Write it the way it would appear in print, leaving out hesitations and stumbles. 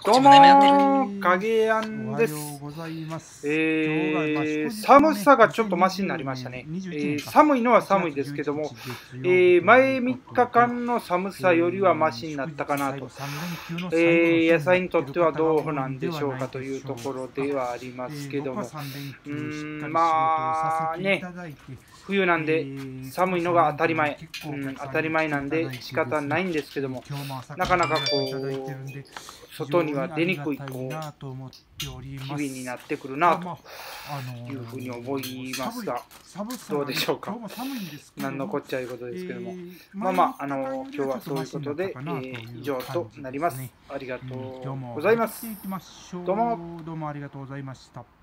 どうもー、影やんです。寒さがちょっとマシになりましたね。寒いのは寒いですけども、前3日間の寒さよりはマシになったかなと。野菜にとってはどうなんでしょうかというところではありますけども、まあね、冬なんで寒いのが当たり前、当たり前なんで仕方ないんですけども、なかなかこう、外には出にくいこう日々になってくるなというふうに思いますが、どうでしょうか。何のこっちゃいうことですけども、今日はそういうことで、以上となります。ありがとうございます。どうも。 どうもありがとうございました。